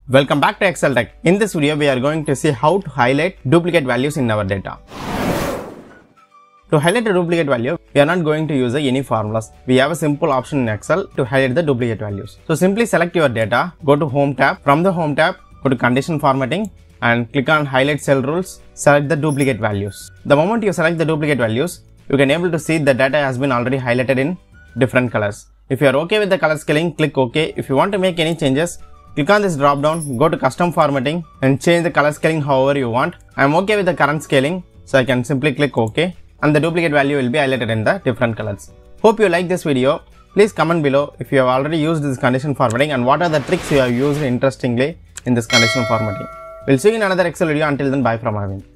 Welcome back to Excel Tech. In this video, we are going to see how to highlight duplicate values in our data. To highlight a duplicate value, we are not going to use any formulas. We have a simple option in Excel to highlight the duplicate values. So simply select your data, go to Home tab. From the Home tab, go to Condition Formatting and click on Highlight Cell Rules. Select the duplicate values. The moment you select the duplicate values, you can able to see the data has been already highlighted in different colors. If you are okay with the color scaling, click OK. If you want to make any changes, click on this drop down, go to Custom Formatting and change the color scaling however you want. I am okay with the current scaling, so I can simply click OK and the duplicate value will be highlighted in the different colors. Hope you like this video. Please comment below if you have already used this condition formatting and what are the tricks you have used interestingly in this conditional formatting. We'll see you in another Excel video. Until then, bye from Arvind.